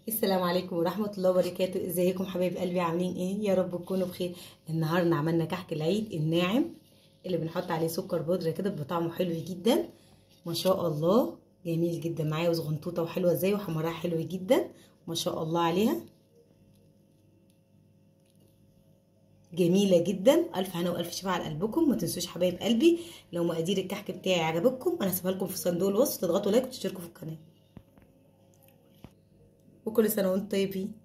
السلام عليكم ورحمة الله وبركاته. ازيكم حبايب قلبي؟ عاملين ايه؟ يا رب تكونوا بخير. النهارده عملنا كحك العيد الناعم اللي بنحط عليه سكر بودرة كده، بيبقى طعمه حلو جدا ما شاء الله. جميل جدا معايا وزغنطوطة وحلوة ازاي، وحمرها حلو جدا ما شاء الله عليها، جميلة جدا. الف هنا والف شفا على قلبكم. ما تنسوش حبايب قلبي لو مقادير الكحك بتاعي عجبتكم انا هسيبها لكم في صندوق الوصف، تضغطوا لايك وتشتركوا في القناة. وكل سنة وانتم طيبين.